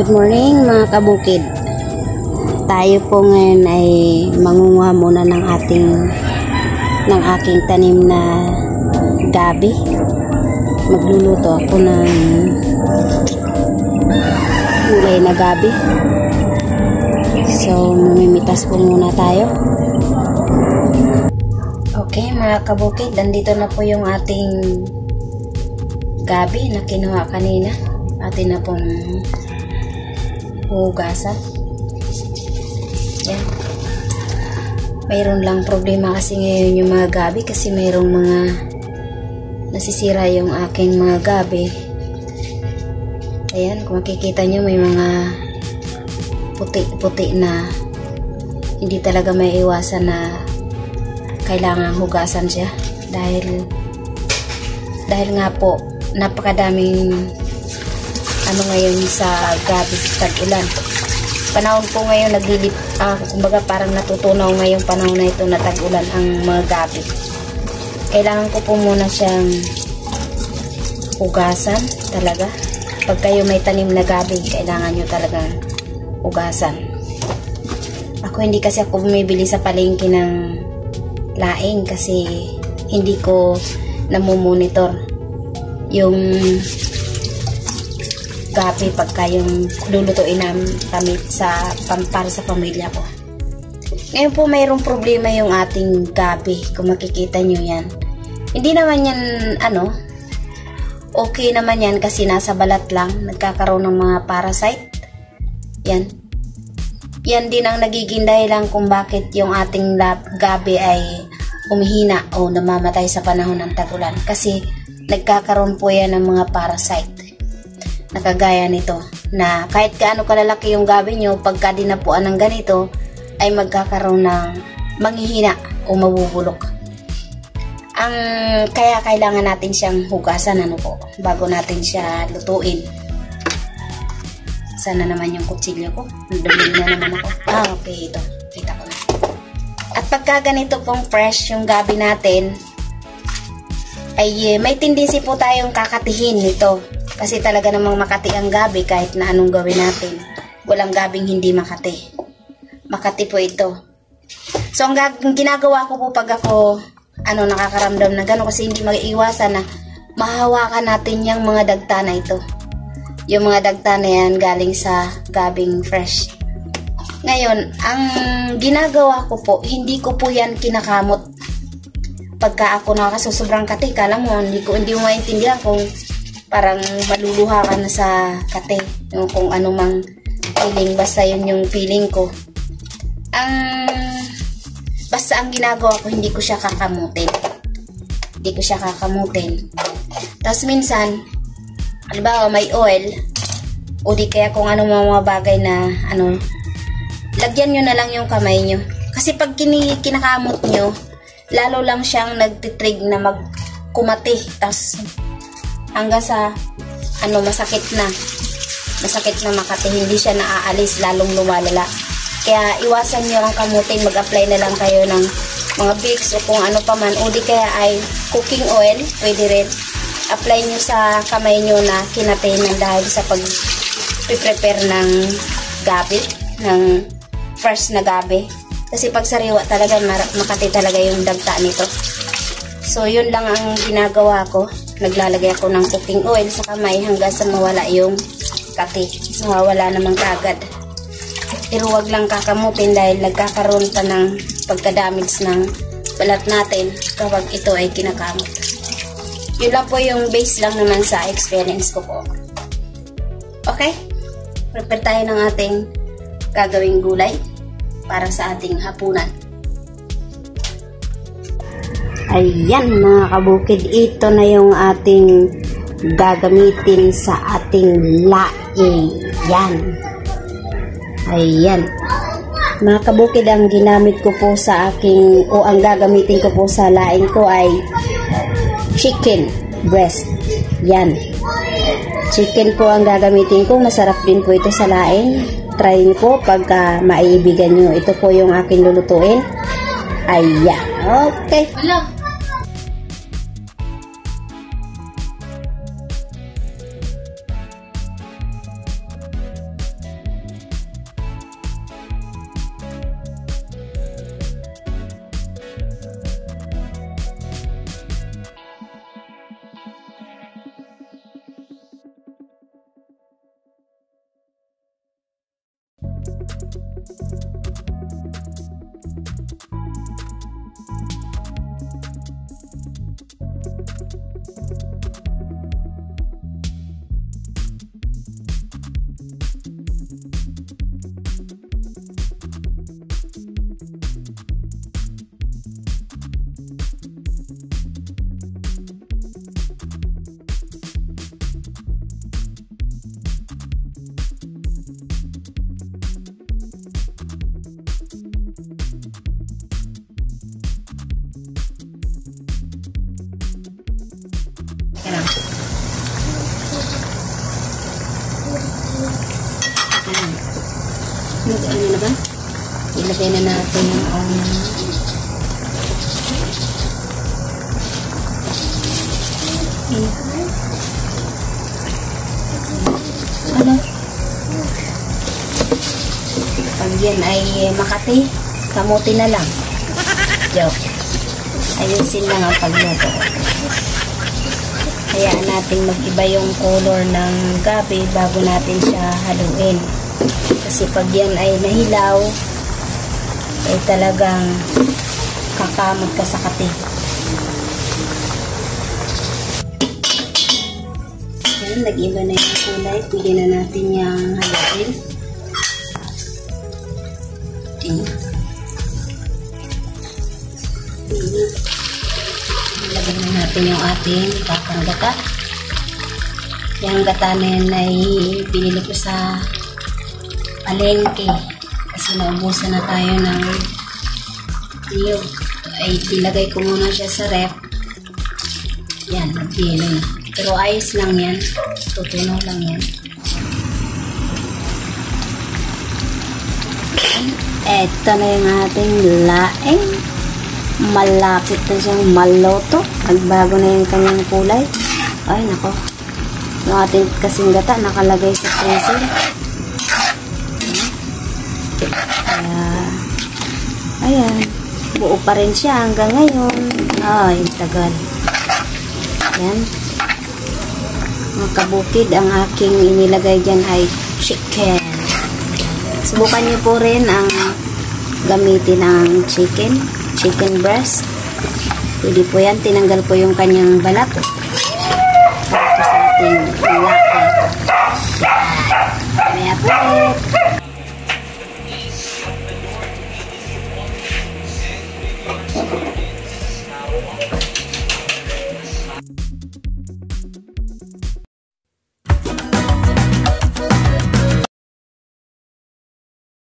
Good morning mga kabukid. Tayo po ngayon ay mangunguha muna ng aking tanim na gabi. Magluluto ako ng gulay na gabi. So mamimitas po muna tayo. Okay mga kabukid, nandito na po yung ating gabi na kinuha kanina. Atin na pong hugasan. Yan. Mayroon lang problema kasi ngayon yung mga gabi kasi mayroong mga nasisira yung aking mga gabi. Ayan, kung makikita nyo may mga puti-puti na hindi talaga may iwasan na kailangan hugasan siya dahil nga po napakadaming ngayon sa gabi, tag-ulan. Panahon po ngayon kumbaga parang natutunaw ngayong panahon na ito na tag-ulan ang mga gabi. Kailangan ko po muna siyang hugasan talaga. Pag kayo may tanim na gabi, kailangan nyo talagang hugasan. Ako hindi kasi ako bumibili sa palengke ng laing kasi hindi ko namumonitor yung gabi pagka yung lulutuin kami para sa pamilya ko. Ngayon po mayroong problema yung ating gabi. Kung makikita nyo yan, hindi naman yan okay naman yan kasi nasa balat lang, nagkakaroon ng mga parasite. Yan din ang nagiging dahilan kung bakit yung ating gabi ay humihina o namamatay sa panahon ng tag-ulan kasi nagkakaroon po yan ng mga parasite. Nakagaya nito na kahit gaano kalalaki yung gabi nyo, pagka dinapuan ng ganito ay magkakaroon ng manghihina o mabubulok. Kaya kailangan natin siyang hugasan bago natin siya lutuin. Sana naman yung kutsilyo ko. Dumi na naman ako. Okay, ito. Kita ko na. At pagka ganito pong fresh yung gabi natin ay may tendency po tayong kakatihin nito. Kasi talaga namang makati ang gabi kahit na anong gawin natin. Walang gabing hindi makati. Makati po ito. So, ang ginagawa ko po pag ako nakakaramdam na gano'n kasi hindi maiiwasan na mahawakan natin yung mga dagta na ito. Yung mga dagta na yan galing sa gabing fresh. Ngayon, ang ginagawa ko po, hindi ko po yan kinakamot. Pagka ako nakakasusobrang kati, kala mo, hindi mo maintindihan kung parang maluluha ka na sa kate. Kung ano mang feeling, basta yun yung feeling ko. Basta ang ginagawa ko, hindi ko siya kakamutin. Tapos minsan, halimbawa may oil, o di kaya kung ano mga bagay na, lagyan nyo na lang yung kamay nyo. Kasi pag kinakamot nyo, lalo lang siyang nagtitrig na magkumati. Tapos, hanggang sa masakit na makati, hindi siya naaalis, lalong lumalala. Kaya iwasan nyo ang kamutin, mag-apply na lang kayo ng mga Vicks o kung ano pa man, o di kaya ay cooking oil, pwede rin apply nyo sa kamay nyo na kinatinan dahil sa pag-prepare ng gabi, ng fresh na gabi. Kasi pag sariwa talaga, makati talaga yung dagta nito. So yun lang ang ginagawa ko. Naglalagay ako ng cooking oil sa kamay hanggang sa mawala yung kati. So mawala naman kagad. Pero wag lang kakamutin dahil nagkakaroon pa ng pagka-damage ng balat natin kapag ito ay kinakamot. Yun lang po yung base lang naman sa experience ko po. Okay? Prepare tayo ng ating gagawing gulay para sa ating hapunan. Ayan mga kabukid, ito na yung ating gagamitin sa ating laing. Yan. Ayan. Mga kabukid, ang ginamit ko po sa ang gagamitin ko po sa laing ko ay chicken breast. Yan. Chicken po ang gagamitin ko. Masarap din po ito sa laing. Try nyo po pagka maiibigan nyo. Ito po yung aking lulutuin. Ayan. Okay. Lagay na natin yung onion. Ano? Pag yan ay Makati, kamuti na lang. Joke. Ayusin lang ang pagluto. Hayaan natin mag-iba yung color ng gabi bago natin siya haluin. Kasi pag yan ay nahilaw, ay talagang kakamot ka sa kati. Ayan, nag-iba na yung kulay. Pwede na natin yung haluin. Ilagay na natin yung ating kakang gata. Yung gata na yan ay binili ko sa palengke kasi naubusan na tayo ng niyog. Ay ilagay ko muna siya sa ref. Yan, nagdilo na. Pero ayos lang yan. Tutunaw lang yan. Eto na yung ating laing. Malapit na siyang maluto. Nagbago na yung kanyang kulay. Ay, nako. Yung ating kasing gata nakalagay sa freezer. Ayan. Buo pa rin siya hanggang ngayon. Ay, tagal. Ayan. Mga kabukid, ang aking inilagay dyan ay chicken. Subukan niyo po rin ang gamitin ang chicken breast. Pwede po yan. Tinanggal po yung kanyang balat.